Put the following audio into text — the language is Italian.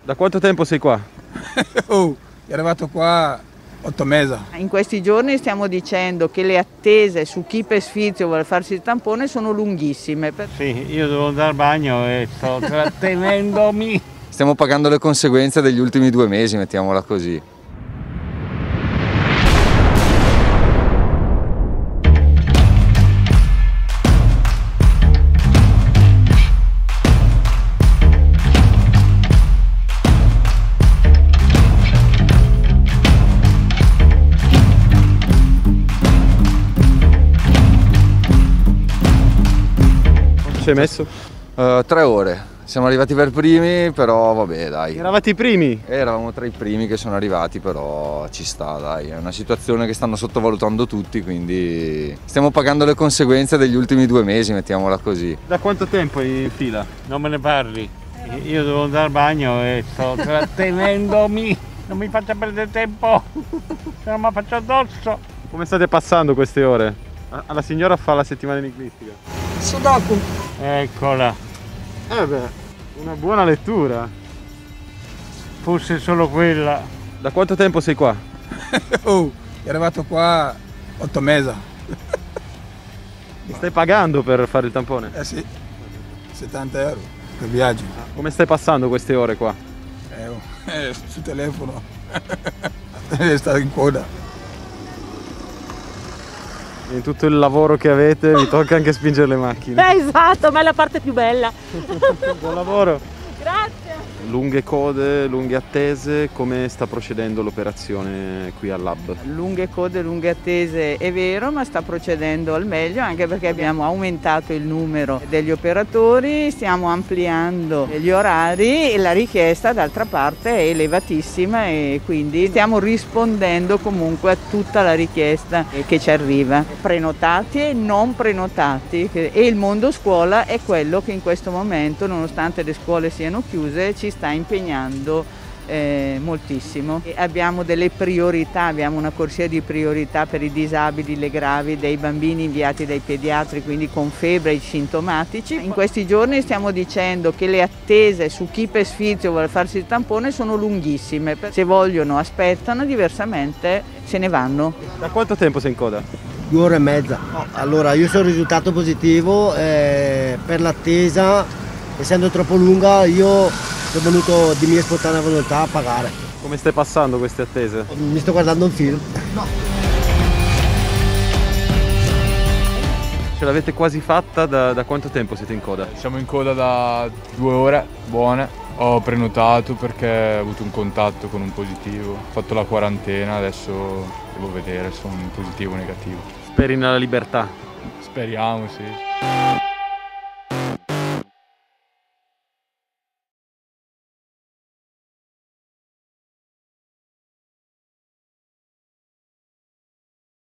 Da quanto tempo sei qua? È arrivato qua 8 mesi. In questi giorni stiamo dicendo che le attese su chi per sfizio vuole farsi il tampone sono lunghissime. Sì, io devo andare al bagno e sto trattenendomi. Stiamo pagando le conseguenze degli ultimi 2 mesi, mettiamola così. Ci hai messo? 3 ore. Siamo arrivati per primi, però vabbè dai. Eravate i primi? Eravamo tra i primi che sono arrivati, però ci sta dai. È una situazione che stanno sottovalutando tutti, quindi stiamo pagando le conseguenze degli ultimi 2 mesi, mettiamola così. Da quanto tempo in fila? Non me ne parli. Io devo andare al bagno e sto trattenendomi. Non mi faccia perdere tempo, se no mi faccio addosso. Come state passando queste ore? Alla signora fa la settimana enigmistica. Sudoku. Eccola, Una buona lettura. fosse solo quella. Da quanto tempo sei qua? È arrivato qua 8 mesi. Mi stai pagando per fare il tampone? Eh sì, 70 euro per viaggio. Come stai passando queste ore qua? Sul telefono. Sta in coda. In tutto il lavoro che avete vi tocca anche spingere le macchine. Esatto, ma è la parte più bella. Buon lavoro! Grazie. Lunghe code, lunghe attese, come sta procedendo l'operazione qui al lab? Lunghe code, lunghe attese è vero, ma sta procedendo al meglio anche perché abbiamo aumentato il numero degli operatori, stiamo ampliando gli orari e la richiesta d'altra parte è elevatissima e quindi stiamo rispondendo comunque a tutta la richiesta che ci arriva. Prenotati e non prenotati e il mondo scuola è quello che in questo momento, nonostante le scuole siano chiuse, ci sta impegnando moltissimo. E abbiamo delle priorità, abbiamo una corsia di priorità per i disabili, le gravi, dei bambini inviati dai pediatri, quindi con febbre e sintomatici. In questi giorni stiamo dicendo che le attese su chi per sfizio vuole farsi il tampone sono lunghissime. Se vogliono aspettano, diversamente se ne vanno. Da quanto tempo sei in coda? 2 ore e mezza. Allora, io sono risultato positivo, per l'attesa, essendo troppo lunga, io sono venuto di mia spontanea volontà a pagare. Come stai passando queste attese? Mi sto guardando un film. Ce l'avete quasi fatta? Da quanto tempo siete in coda? Siamo in coda da 2 ore buone. Ho prenotato perché ho avuto un contatto con un positivo. Ho fatto la quarantena, adesso devo vedere se sono positivo o negativo. Speri nella libertà? Speriamo, sì.